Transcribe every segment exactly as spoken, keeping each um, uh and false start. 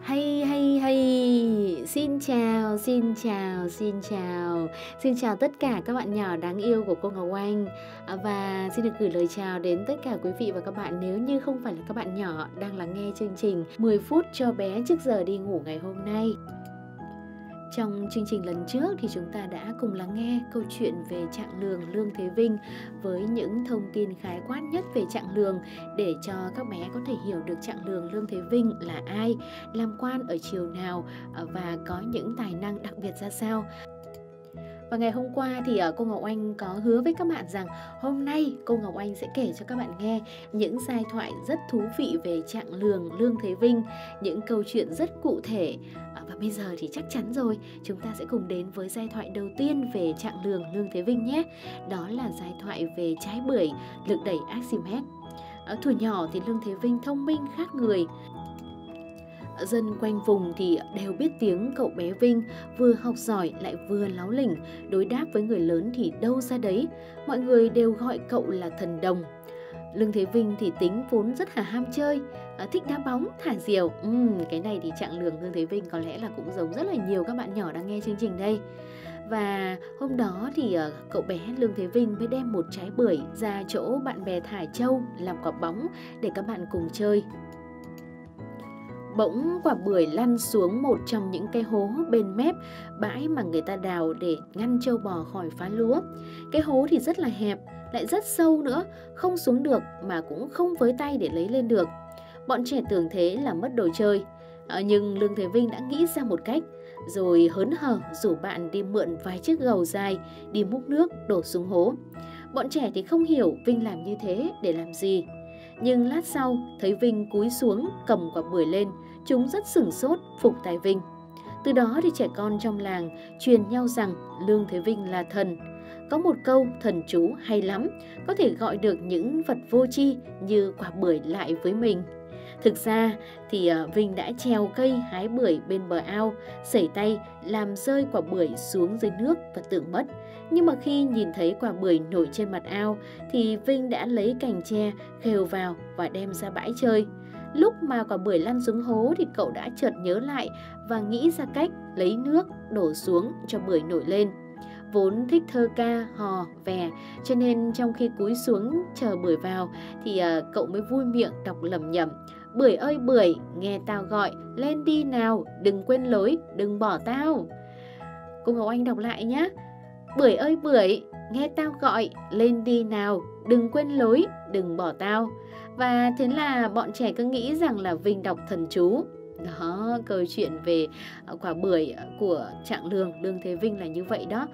Hay, hay, hay! Xin chào, xin chào, xin chào. Xin chào tất cả các bạn nhỏ đáng yêu của cô Ngọc Oanh. À, và xin được gửi lời chào đến tất cả quý vị và các bạn nếu như không phải là các bạn nhỏ đang lắng nghe chương trình mười phút cho bé trước giờ đi ngủ ngày hôm nay. Trong chương trình lần trước thì chúng ta đã cùng lắng nghe câu chuyện về Trạng Lường Lương Thế Vinh với những thông tin khái quát nhất về Trạng Lường để cho các bé có thể hiểu được Trạng Lường Lương Thế Vinh là ai, làm quan ở triều nào và có những tài năng đặc biệt ra sao. Và ngày hôm qua thì cô Ngọc Oanh có hứa với các bạn rằng hôm nay cô Ngọc Oanh sẽ kể cho các bạn nghe những giai thoại rất thú vị về Trạng Lường Lương Thế Vinh, những câu chuyện rất cụ thể. Và bây giờ thì chắc chắn rồi, chúng ta sẽ cùng đến với giai thoại đầu tiên về Trạng Lường Lương Thế Vinh nhé. Đó là giai thoại về trái bưởi lực đẩy Archimedes. Thuở nhỏ thì Lương Thế Vinh thông minh khác người. Dân quanh vùng thì đều biết tiếng cậu bé Vinh vừa học giỏi lại vừa láo lỉnh, đối đáp với người lớn thì đâu ra đấy. Mọi người đều gọi cậu là thần đồng. Lương Thế Vinh thì tính vốn rất là ham chơi, thích đá bóng, thả diều. uhm, Cái này thì Trạng Lường Lương Thế Vinh có lẽ là cũng giống rất là nhiều các bạn nhỏ đang nghe chương trình đây. Và hôm đó thì cậu bé Lương Thế Vinh mới đem một trái bưởi ra chỗ bạn bè thả trâu làm quả bóng để các bạn cùng chơi. Bỗng quả bưởi lăn xuống một trong những cái hố bên mép bãi mà người ta đào để ngăn trâu bò khỏi phá lúa. Cái hố thì rất là hẹp, lại rất sâu nữa, không xuống được mà cũng không với tay để lấy lên được. Bọn trẻ tưởng thế là mất đồ chơi. À, nhưng Lương Thế Vinh đã nghĩ ra một cách, rồi hớn hở rủ bạn đi mượn vài chiếc gầu dài, đi múc nước đổ xuống hố. Bọn trẻ thì không hiểu Vinh làm như thế để làm gì. Nhưng lát sau thấy Vinh cúi xuống cầm quả bưởi lên, chúng rất sửng sốt phục tại Vinh. Từ đó thì trẻ con trong làng truyền nhau rằng Lương Thế Vinh là thần. Có một câu thần chú hay lắm, có thể gọi được những vật vô tri như quả bưởi lại với mình. Thực ra thì Vinh đã trèo cây hái bưởi bên bờ ao, sẩy tay làm rơi quả bưởi xuống dưới nước và tự mất. Nhưng mà khi nhìn thấy quả bưởi nổi trên mặt ao thì Vinh đã lấy cành tre khều vào và đem ra bãi chơi. Lúc mà quả bưởi lăn xuống hố thì cậu đã chợt nhớ lại và nghĩ ra cách lấy nước đổ xuống cho bưởi nổi lên. Vốn thích thơ ca, hò, vè, cho nên trong khi cúi xuống chờ bưởi vào thì uh, cậu mới vui miệng đọc lẩm nhẩm: "Bưởi ơi bưởi, nghe tao gọi, lên đi nào, đừng quên lối, đừng bỏ tao." Cô Ngọc Oanh đọc lại nhé. "Bưởi ơi bưởi, nghe tao gọi, lên đi nào, đừng quên lối, đừng bỏ tao." Và thế là bọn trẻ cứ nghĩ rằng là Vinh đọc thần chú. Đó, câu chuyện về quả bưởi của Trạng Lường Lương Thế Vinh là như vậy đó.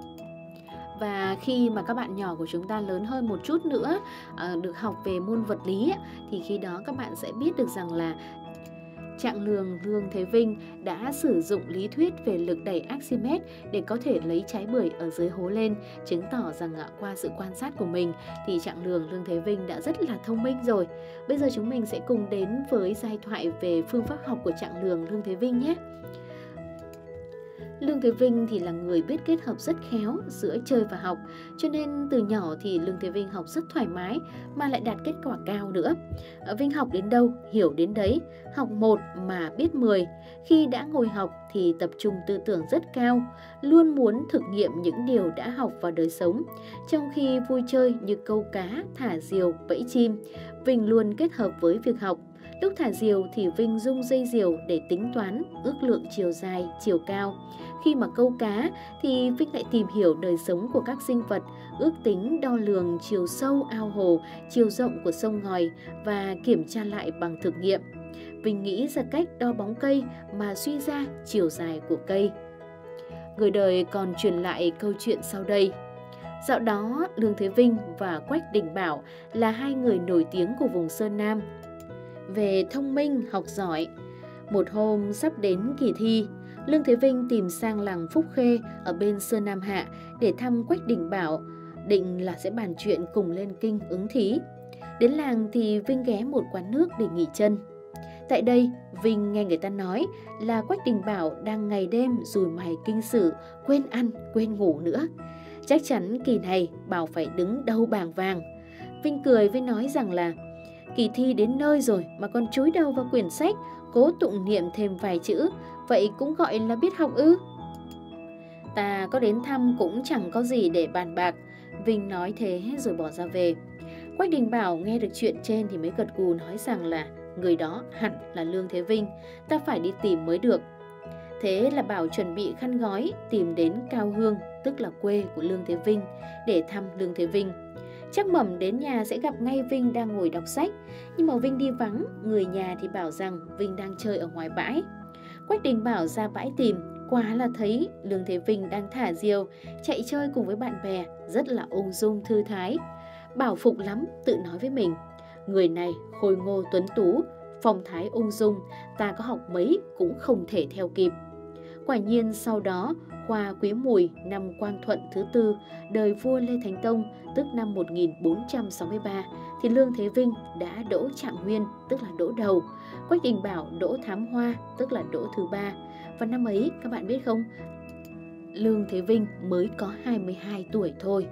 Và khi mà các bạn nhỏ của chúng ta lớn hơn một chút nữa, được học về môn vật lý, thì khi đó các bạn sẽ biết được rằng là Trạng Lường Lương Thế Vinh đã sử dụng lý thuyết về lực đẩy Archimedes để có thể lấy trái bưởi ở dưới hố lên, chứng tỏ rằng qua sự quan sát của mình thì Trạng Lường Lương Thế Vinh đã rất là thông minh rồi. Bây giờ chúng mình sẽ cùng đến với giai thoại về phương pháp học của Trạng Lường Lương Thế Vinh nhé. Lương Thế Vinh thì là người biết kết hợp rất khéo giữa chơi và học, cho nên từ nhỏ thì Lương Thế Vinh học rất thoải mái mà lại đạt kết quả cao nữa. Vinh học đến đâu, hiểu đến đấy, học một mà biết mười. Khi đã ngồi học thì tập trung tư tưởng rất cao, luôn muốn thực nghiệm những điều đã học vào đời sống. Trong khi vui chơi như câu cá, thả diều, vẫy chim, Vinh luôn kết hợp với việc học. Lúc thả diều thì Vinh rung dây diều để tính toán, ước lượng chiều dài, chiều cao. Khi mà câu cá thì Vinh lại tìm hiểu đời sống của các sinh vật, ước tính đo lường chiều sâu ao hồ, chiều rộng của sông ngòi và kiểm tra lại bằng thực nghiệm. Vinh nghĩ ra cách đo bóng cây mà suy ra chiều dài của cây. Người đời còn truyền lại câu chuyện sau đây. Dạo đó, Lương Thế Vinh và Quách Đình Bảo là hai người nổi tiếng của vùng Sơn Nam về thông minh, học giỏi. Một hôm sắp đến kỳ thi, Lương Thế Vinh tìm sang làng Phúc Khê ở bên Sơn Nam Hạ để thăm Quách Đình Bảo, định là sẽ bàn chuyện cùng lên kinh ứng thí. Đến làng thì Vinh ghé một quán nước để nghỉ chân. Tại đây, Vinh nghe người ta nói là Quách Đình Bảo đang ngày đêm dùi mài kinh sử, quên ăn, quên ngủ nữa. Chắc chắn kỳ này Bảo phải đứng đầu bảng vàng. Vinh cười với nói rằng là kỳ thi đến nơi rồi mà còn chúi đầu vào quyển sách, cố tụng niệm thêm vài chữ, vậy cũng gọi là biết học ư? Ta có đến thăm cũng chẳng có gì để bàn bạc. Vinh nói thế rồi bỏ ra về. Quách Đình Bảo nghe được chuyện trên thì mới gật gù nói rằng là người đó hẳn là Lương Thế Vinh, ta phải đi tìm mới được. Thế là Bảo chuẩn bị khăn gói tìm đến Cao Hương, tức là quê của Lương Thế Vinh, để thăm Lương Thế Vinh. Chắc mẩm đến nhà sẽ gặp ngay Vinh đang ngồi đọc sách, nhưng mà Vinh đi vắng, người nhà thì bảo rằng Vinh đang chơi ở ngoài bãi. Quách Đình Bảo ra bãi tìm, quả là thấy Lương Thế Vinh đang thả diều, chạy chơi cùng với bạn bè, rất là ung dung thư thái. Bảo phục lắm, tự nói với mình, người này khôi ngô tuấn tú, phong thái ung dung, ta có học mấy cũng không thể theo kịp. Quả nhiên sau đó, qua Quý Mùi năm Quang Thuận thứ tư, đời vua Lê Thánh Tông, tức năm một nghìn bốn trăm sáu mươi ba, thì Lương Thế Vinh đã đỗ Trạng Nguyên, tức là đỗ đầu. Quách Đình Bảo đỗ Thám Hoa, tức là đỗ thứ ba. Và năm ấy, các bạn biết không, Lương Thế Vinh mới có hai mươi hai tuổi thôi.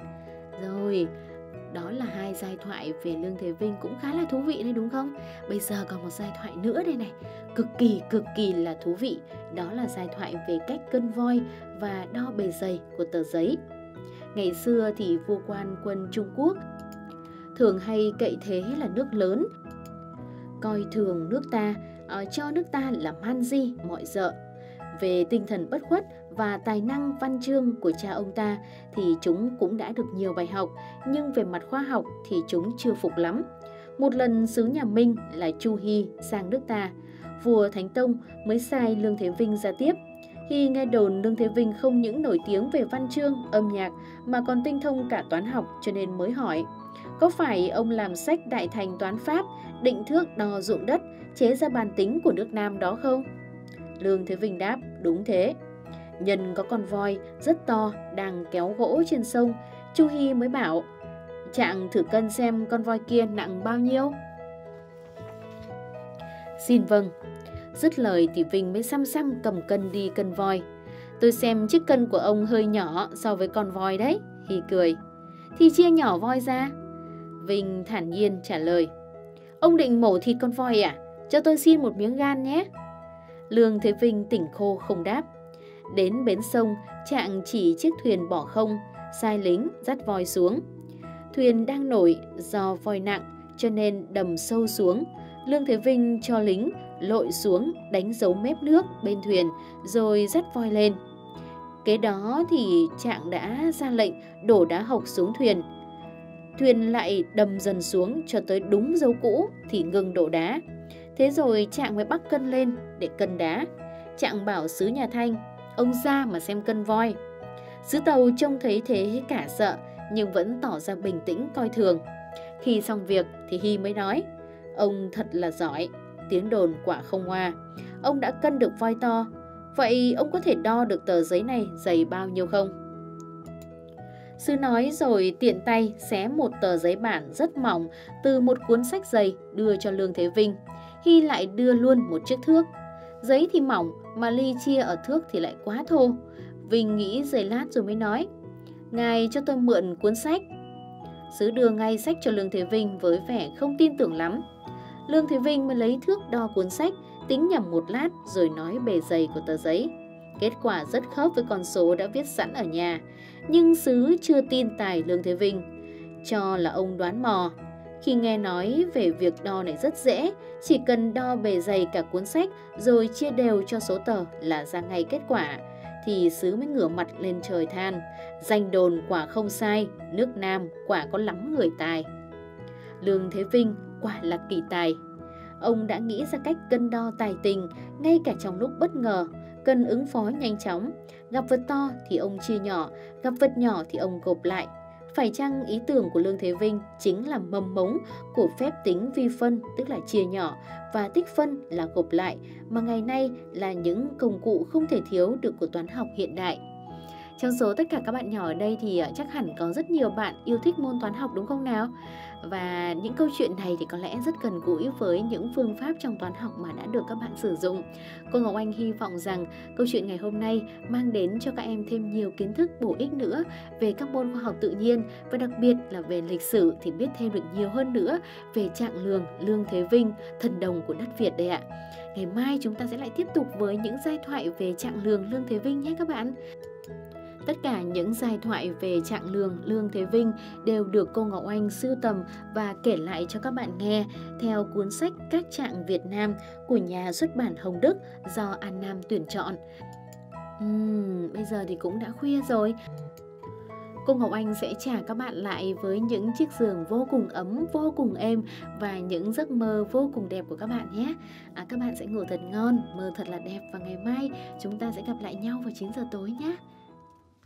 Rồi, đó là hai giai thoại về Lương Thế Vinh cũng khá là thú vị đấy đúng không? Bây giờ còn một giai thoại nữa đây này, cực kỳ cực kỳ là thú vị. Đó là giai thoại về cách cân voi và đo bề dày của tờ giấy. Ngày xưa thì vua quan quân Trung Quốc thường hay cậy thế là nước lớn, coi thường nước ta, cho nước ta là man di mọi dợ. Về tinh thần bất khuất và tài năng văn chương của cha ông ta thì chúng cũng đã được nhiều bài học, nhưng về mặt khoa học thì chúng chưa phục lắm. Một lần sứ nhà Minh là Chu Hy sang nước ta, vua Thánh Tông mới sai Lương Thế Vinh ra tiếp. Hy nghe đồn Lương Thế Vinh không những nổi tiếng về văn chương, âm nhạc mà còn tinh thông cả toán học, cho nên mới hỏi: có phải ông làm sách Đại Thành Toán Pháp, định thước đo ruộng đất, chế ra bàn tính của nước Nam đó không? Lương Thế Vinh đáp: đúng thế. Nhân có con voi rất to đang kéo gỗ trên sông. Chu Hy mới bảo: Trạng thử cân xem con voi kia nặng bao nhiêu. Xin vâng. Dứt lời thì Vinh mới xăm xăm cầm cân đi cân voi. Tôi xem chiếc cân của ông hơi nhỏ so với con voi đấy. Hy cười. Thì chia nhỏ voi ra. Vinh thản nhiên trả lời: ông định mổ thịt con voi à? Cho tôi xin một miếng gan nhé. Lương Thế Vinh tỉnh khô không đáp. Đến bến sông, Trạng chỉ chiếc thuyền bỏ không, sai lính dắt voi xuống. Thuyền đang nổi, do voi nặng cho nên đầm sâu xuống. Lương Thế Vinh cho lính lội xuống đánh dấu mép nước bên thuyền rồi dắt voi lên. Kế đó thì Trạng đã ra lệnh đổ đá hộc xuống thuyền. Thuyền lại đầm dần xuống cho tới đúng dấu cũ thì ngừng đổ đá. Thế rồi Trạng mới bắt cân lên để cân đá. Trạng bảo sứ nhà Thanh: ông ra mà xem cân voi. Sứ Tàu trông thấy thế cả sợ, nhưng vẫn tỏ ra bình tĩnh coi thường. Khi xong việc thì Hy mới nói: ông thật là giỏi, tiếng đồn quả không hoa. Ông đã cân được voi to, vậy ông có thể đo được tờ giấy này dày bao nhiêu không? Sứ nói rồi tiện tay xé một tờ giấy bản rất mỏng từ một cuốn sách dày đưa cho Lương Thế Vinh. Hy lại đưa luôn một chiếc thước. Giấy thì mỏng mà ly chia ở thước thì lại quá thô. Vinh nghĩ giây lát rồi mới nói: ngài cho tôi mượn cuốn sách. Sứ đưa ngay sách cho Lương Thế Vinh với vẻ không tin tưởng lắm. Lương Thế Vinh mới lấy thước đo cuốn sách, tính nhầm một lát rồi nói bề dày của tờ giấy. Kết quả rất khớp với con số đã viết sẵn ở nhà. Nhưng sứ chưa tin tài Lương Thế Vinh, cho là ông đoán mò. Khi nghe nói về việc đo này rất dễ, chỉ cần đo bề dày cả cuốn sách rồi chia đều cho số tờ là ra ngay kết quả, thì sứ mới ngửa mặt lên trời than: danh đồn quả không sai, nước Nam quả có lắm người tài. Lương Thế Vinh quả là kỳ tài. Ông đã nghĩ ra cách cân đo tài tình ngay cả trong lúc bất ngờ, cần ứng phó nhanh chóng. Gặp vật to thì ông chia nhỏ, gặp vật nhỏ thì ông gộp lại. Phải chăng ý tưởng của Lương Thế Vinh chính là mầm mống của phép tính vi phân, tức là chia nhỏ, và tích phân là gộp lại, mà ngày nay là những công cụ không thể thiếu được của toán học hiện đại. Trong số tất cả các bạn nhỏ ở đây thì ờ, chắc hẳn có rất nhiều bạn yêu thích môn toán học đúng không nào? Và những câu chuyện này thì có lẽ rất gần gũi với những phương pháp trong toán học mà đã được các bạn sử dụng. Cô Ngọc Anh hy vọng rằng câu chuyện ngày hôm nay mang đến cho các em thêm nhiều kiến thức bổ ích nữa về các môn khoa học tự nhiên và đặc biệt là về lịch sử thì biết thêm được nhiều hơn nữa về Trạng Lường, Lương Thế Vinh, thần đồng của đất Việt đây ạ. Ngày mai chúng ta sẽ lại tiếp tục với những giai thoại về Trạng Lường, Lương Thế Vinh nhé các bạn. Tất cả những giai thoại về Trạng Lường, Lương Thế Vinh đều được cô Ngọc Anh sưu tầm và kể lại cho các bạn nghe theo cuốn sách Các Trạng Việt Nam của nhà xuất bản Hồng Đức do An Nam tuyển chọn. Uhm, bây giờ thì cũng đã khuya rồi. Cô Ngọc Anh sẽ trả các bạn lại với những chiếc giường vô cùng ấm, vô cùng êm và những giấc mơ vô cùng đẹp của các bạn nhé. À, các bạn sẽ ngủ thật ngon, mơ thật là đẹp và ngày mai chúng ta sẽ gặp lại nhau vào chín giờ tối nhé.